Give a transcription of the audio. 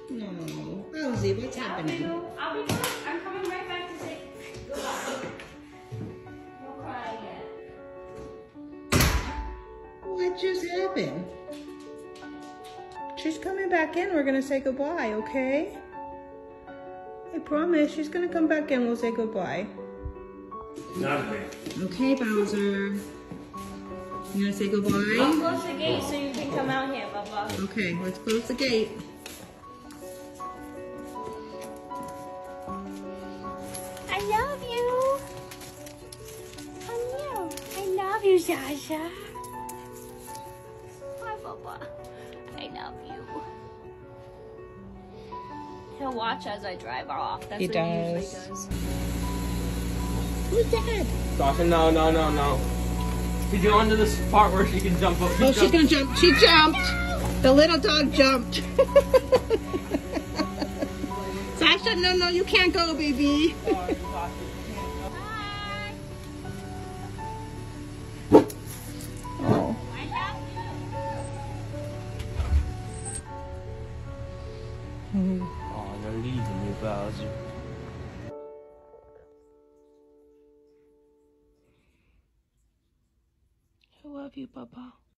No, Ozzy, what's happening? I'll be back. I'm coming right back to say goodbye. No crying yet. What just happened? She's coming back in. We're gonna say goodbye, okay? I promise she's gonna come back in. We'll say goodbye. Not me. Okay, Bowser. You gonna say goodbye? I'll close the gate so you can come out here, Bubba. Okay, let's close the gate. I love you. I love you, Sasha. Hi, Bubba. I love you. He'll watch as I drive off. That's what he usually does. Who's that? Sasha, no. Did you onto this part where she can jump up? Oh, she's gonna jump. She jumped. The little dog jumped. Sasha, no, you can't go, baby. Bye. Oh. I love you. Oh, you're leaving me, Bowser. I love you, Bubba.